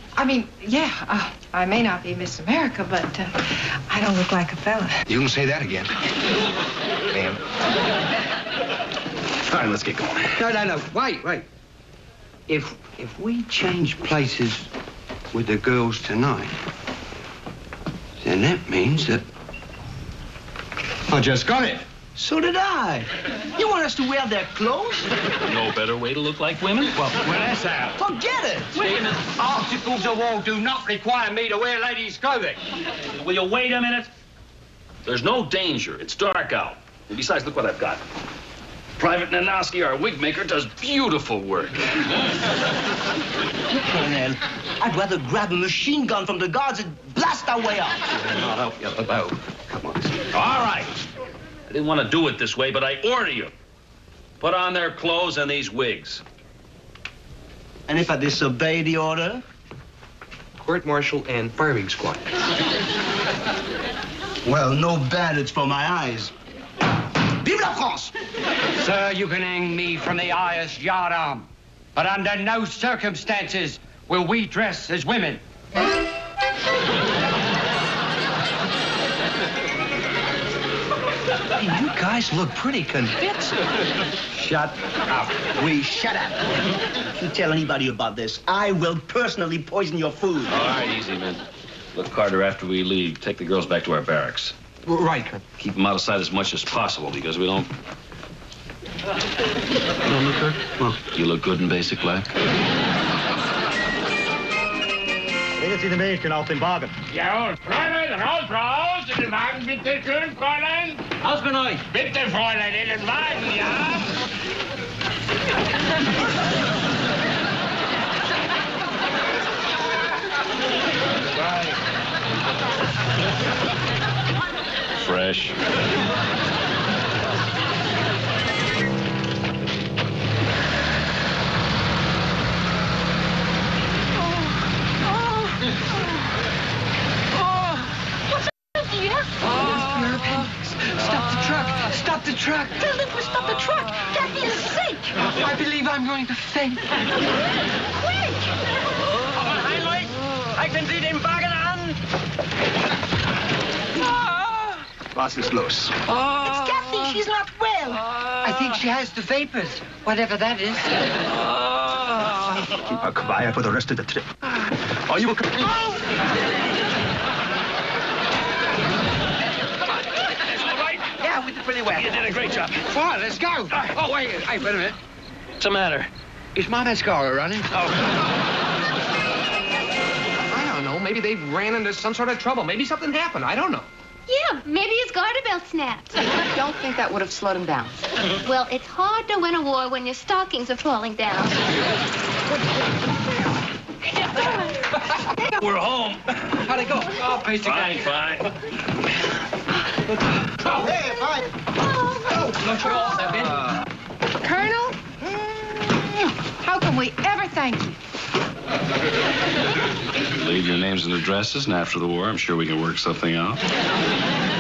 I mean, yeah, I may not be Miss America, but I don't look like a fella. You can say that again. Ma'am. All right, let's get going. No. Wait. If we change places with the girls tonight, then that means that... I just got it. So did I. You want us to wear their clothes? No better way to look like women? Well, that's out. Forget it. Wait a minute. Articles of war do not require me to wear ladies' clothing. Will you wait a minute? There's no danger. It's dark out. And besides, look what I've got. Private Nanowski, our wig maker, does beautiful work. Colonel, I'd rather grab a machine gun from the guards and blast our way out. I'll help you about. Come on. All right. I didn't want to do it this way, but I order you. Put on their clothes and these wigs. And if I disobey the order? Court-martial and firing squad. Well, no bandage for my eyes. Vive la France! Sir, you can hang me from the highest yardarm, but under no circumstances will we dress as women. Hey, you guys look pretty convincing. Shut up. We shut up. If you tell anybody about this, I will personally poison your food. All right, easy, man. Look, Carter, after we leave, take the girls back to our barracks. Right, Colonel. Keep them out of sight as much as possible, because we don't... You don't look good? Well, You look good in basic black. Will Sie den Mädchen auf den Wagen? Jawohl, Fräulein, raus, in den Wagen, bitte schön, Fräulein. Aus mit euch! Bitte, Fräulein, in den Wagen, ja? Fresh. Stop the truck. Tell them to stop the truck. Kathy is sick. I believe I'm going to faint. Quick! Heinrich, halten Sie den Wagen an! Was ist los? It's Kathy. She's not well. I think she has the vapors, whatever that is. Keep her quiet for the rest of the trip. Or you will... Yeah, with the pretty well. You did a great job. Come on, let's go. Oh, wait a minute. What's the matter? Is my mascara running? Oh. I don't know. Maybe they ran into some sort of trouble. Maybe something happened. I don't know. Yeah, maybe his garter belt snapped. I don't think that would have slowed him down. Well, it's hard to win a war when your stockings are falling down. We're home. How'd it go? Oh, basic. Fine. Oh, hey, fine. Don't you all have been? Colonel? How can we ever thank you? Leave your names and addresses, and after the war, I'm sure we can work something out.